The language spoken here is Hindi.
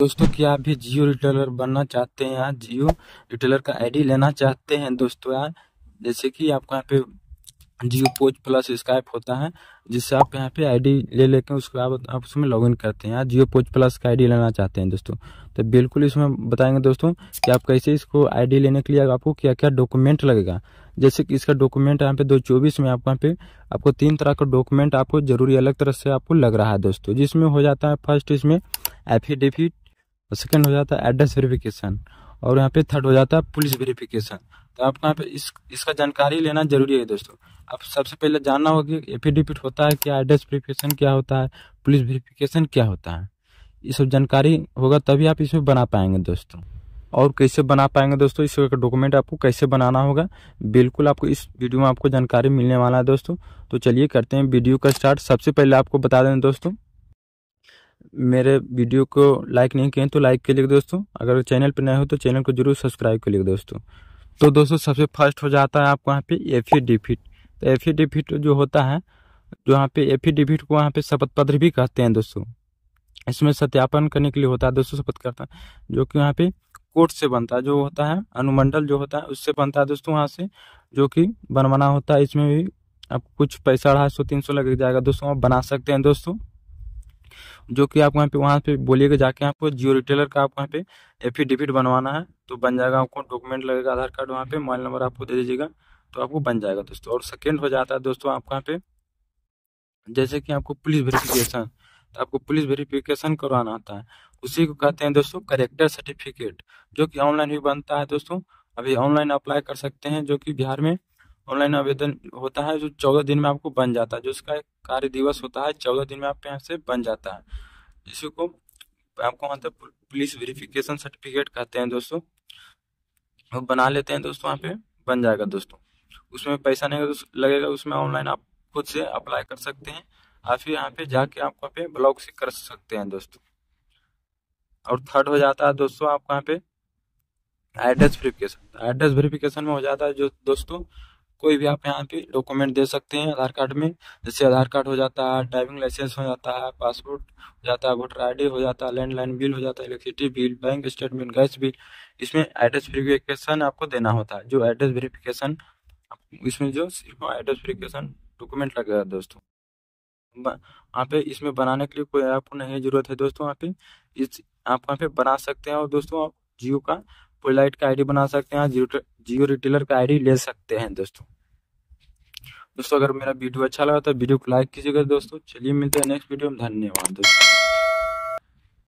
दोस्तों क्या आप भी जियो रिटेलर बनना चाहते हैं यार, जियो रिटेलर का आईडी लेना चाहते हैं दोस्तों यार। जैसे कि आपको यहाँ पे जियो पोच प्लस स्काइप होता है, जिससे आप यहाँ पे आईडी ले लेकर उसके बाद आप उसमें लॉगिन करते हैं यार। जियो पोच प्लस का आईडी लेना चाहते हैं दोस्तों, तो बिल्कुल इसमें बताएंगे दोस्तों कि आप कैसे इसको आईडी लेने के लिए आपको क्या क्या डॉक्यूमेंट लगेगा। जैसे कि इसका डॉक्यूमेंट यहाँ पे 224 में आपको यहाँ पे आपको 3 तरह का डॉक्यूमेंट आपको जरूरी अलग तरह से आपको लग रहा है दोस्तों, जिसमें हो जाता है फर्स्ट इसमें एफिडेविट, सेकंड हो जाता है एड्रेस वेरिफिकेशन, और यहाँ पे थर्ड हो जाता है पुलिस वेरिफिकेशन। तो आपको यहाँ पे इसका जानकारी लेना जरूरी है दोस्तों। आप सबसे पहले जानना होगा कि एफिडेविट होता है क्या, एड्रेस वेरिफिकेशन क्या होता है, पुलिस वेरिफिकेशन क्या होता है। ये सब जानकारी होगा तभी आप इसमें बना पाएंगे दोस्तों। और कैसे बना पाएंगे दोस्तों, इस डॉक्यूमेंट आपको कैसे बनाना होगा, बिल्कुल आपको इस वीडियो में आपको जानकारी मिलने वाला है दोस्तों। तो चलिए करते हैं वीडियो का स्टार्ट। सबसे पहले आपको बता दें दोस्तों, मेरे वीडियो को लाइक नहीं किए तो लाइक के लिए दोस्तों, अगर चैनल पर नए हो तो चैनल को जरूर सब्सक्राइब कर लिए दोस्तों। तो दोस्तों सबसे फर्स्ट हो जाता है आपको यहाँ पे एफिडेविट। तो एफिडेविट जो होता है, जो यहाँ पे एफिडेविट को यहाँ पे शपथ पत्र भी कहते हैं दोस्तों। इसमें सत्यापन करने के लिए होता है दोस्तों शपथ करता है, जो कि यहाँ पे कोर्ट से बनता है, जो होता है अनुमंडल जो होता है उससे बनता है दोस्तों, वहाँ से जो कि बनवाना होता है। इसमें भी आपको कुछ पैसा 250-300 लग जाएगा दोस्तों, आप बना सकते हैं दोस्तों। जो कि आप वहाँ पे बोलिएगा जाके आपको जियो रिटेलर का आपको वहाँ पे एफिडेविट बनवाना है तो बन जाएगा। आपको डॉक्यूमेंट लगेगा, आधार कार्ड, वहाँ पे मोबाइल नंबर आपको दे दीजिएगा तो आपको बन जाएगा दोस्तों। और सेकेंड हो जाता है दोस्तों आपको यहाँ पे, जैसे कि आपको पुलिस वेरिफिकेशन, तो आपको पुलिस वेरिफिकेशन करवाना होता है, उसी को कहते हैं दोस्तों करेक्टर सर्टिफिकेट, जो कि ऑनलाइन भी बनता है दोस्तों। अभी ऑनलाइन अप्लाई कर सकते हैं, जो कि बिहार में ऑनलाइन आवेदन होता है, जो 14 दिन में आपको बन जाता है। जो उसका एक कार्य दिवस होता है, 14 दिन में आपके यहाँ से बन जाता है, जिसको आपको मतलब पुलिस वेरिफिकेशन सर्टिफिकेट कहते हैं दोस्तों। वो बना लेते हैं दोस्तों, वहाँ पे बन जाएगा दोस्तों। उसमें पैसा नहीं लगेगा, उसमें ऑनलाइन आप खुद से अप्लाई कर सकते हैं, या फिर यहाँ पे जाके आप वहाँ पे ब्लॉग से कर सकते हैं दोस्तों। और थर्ड हो जाता है दोस्तों आपको यहाँ पे एड्रेस वेरिफिकेशन। एड्रेस वेरिफिकेशन में हो जाता है जो दोस्तों, कोई भी आप यहाँ पे डॉक्यूमेंट दे सकते हैं आधार कार्ड में। जैसे आधार कार्ड हो जाता है, ड्राइविंग लाइसेंस हो जाता है, पासपोर्ट हो जाता है, वोटर आईडी हो जाता है, लैंडलाइन बिल हो जाता है, electricity bill, bank statement, gas bill. इसमें एड्रेस वेरिफिकेशन आपको देना होता है। जो एड्रेस वेरिफिकेशन इसमें जो सिर्फ एड्रेस वेरिफिकेशन डॉक्यूमेंट लगेगा दोस्तों। वहाँ पे इसमें बनाने के लिए कोई आपको नहीं जरूरत है दोस्तों। वहाँ पे इस आप वहाँ पे बना सकते हैं। और दोस्तों आप जियो का पोलाइट का आईडी बना सकते हैं, जियो रिटेलर का आईडी ले सकते हैं दोस्तों। दोस्तों अगर मेरा वीडियो अच्छा लगा तो वीडियो को लाइक कीजिएगा दोस्तों। चलिए मिलते हैं नेक्स्ट वीडियो में, धन्यवाद दोस्तों।